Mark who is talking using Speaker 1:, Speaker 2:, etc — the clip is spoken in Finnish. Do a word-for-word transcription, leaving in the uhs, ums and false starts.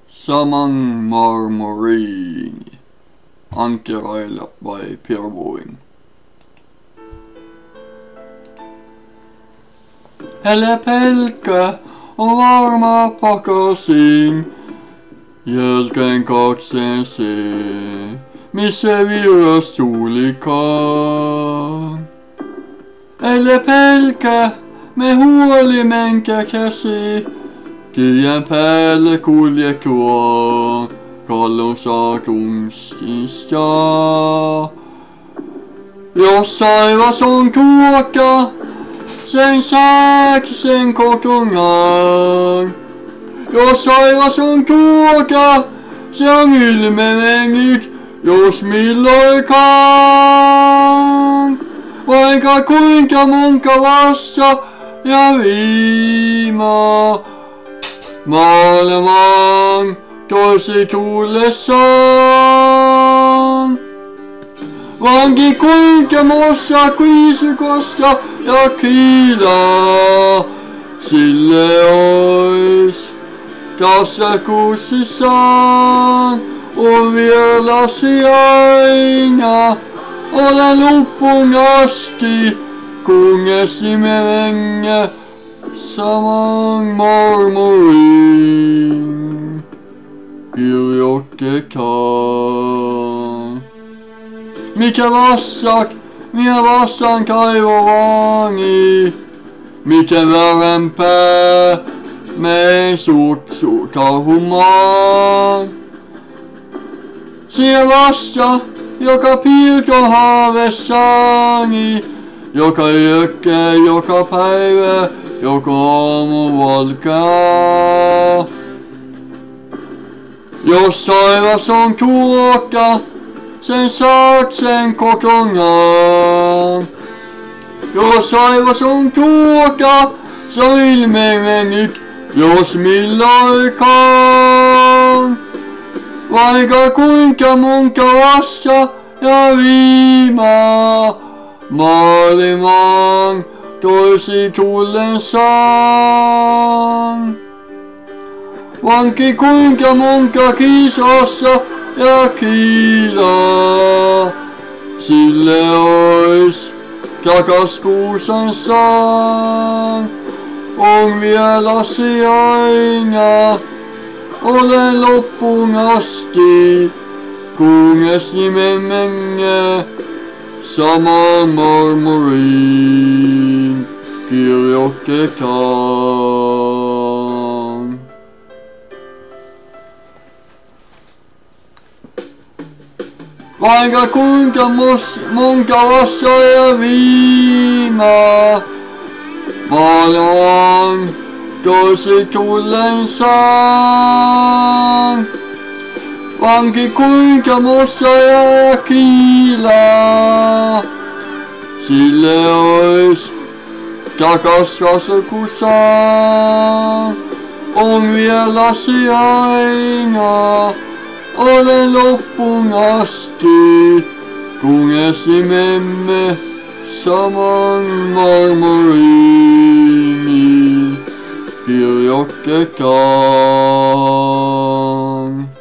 Speaker 1: Saman marmoriin. Ankerailla vai Pirvoin. Älä pelkää, on varma pakasin. Jälkeen kakseen se, missä virras tulikaan. Älä pelkää, me huolimenkä käsi. Kirjan päälle kulje tuo, kallon saa kunstista. Jos taivas on tuoka, sen saaki sen kotonaan. Jos taivas on tuoka, se on ilmevennyt, jos milloinkaan. Vaikka kuinka monka vasta ja viimaa. Maailmaan toisi tullessaan. Vanki kuinka mossa kuisukosta ja kiilaa. Sille ois tässä kuussissaan. On vieläsi aina. Ole loppuun asti, kunnes nimemme saman marmoriin kirjoitetaan. Mikä vassak, minä vastaan kaivovaani. Mikä vääränpää, me sut kauhumaan. Siellä vasta, joka piirto haavessani, joka yökkää, joka päivä, joka aamu valkaa. Jos taivas on tuokka, sen saat sen kotonaan. Jos taivas on tuokka, se on ilmevennyt, jos milloinkaan. Vaikka kuinka monta vasta ja viimaa, maailmaan toisi tullessaan. Vanki kuinka monta kiisassa ja kiilaa, sille ois takas kuusansaan. On vieläsi aina. Ole loppuun asti, kunnes nimemme saman marmoriin kirjoitetaan. Vaikka kuinka monta vasta ja viimaa, maailmaan toisi tullensaan. Vanki kuinka mossa ja kiilaa, sille ois takas kasvussaan. On vieläsi aina, ole loppuun asti, kunnes nimemme saman marmoriin kirjoitetaan.